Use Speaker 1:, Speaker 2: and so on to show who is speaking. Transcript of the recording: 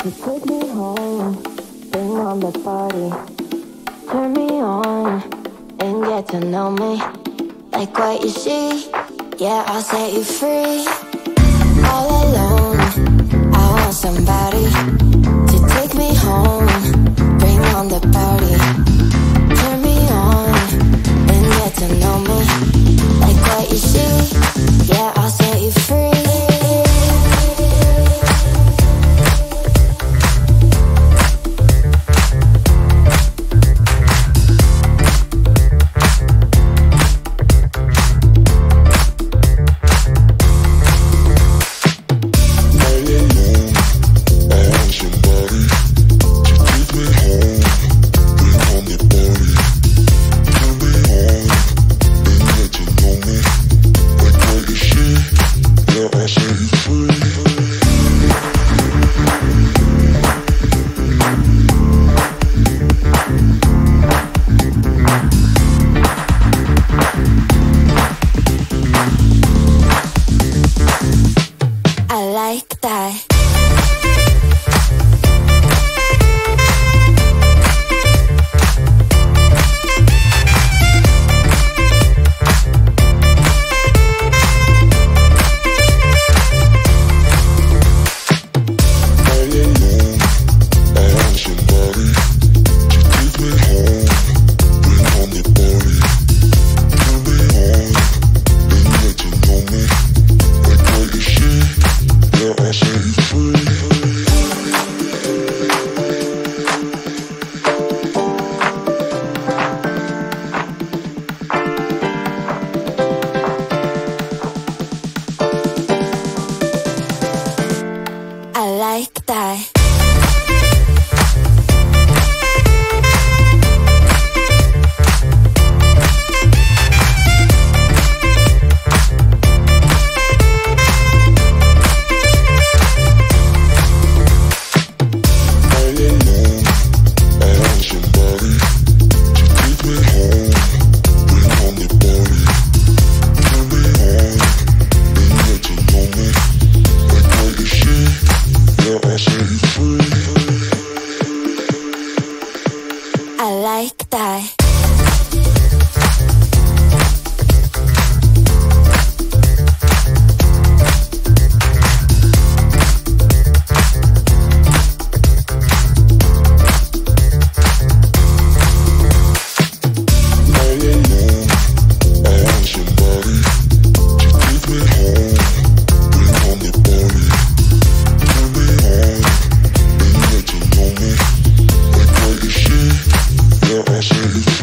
Speaker 1: You take me home, bring on the party. Turn me on and get to know me. Like what you see, yeah, I'll set you free. All alone, I want somebody to take me home, bring on the party. Turn me on and get to know me. Like what you see, yeah, I'll set you free.
Speaker 2: I say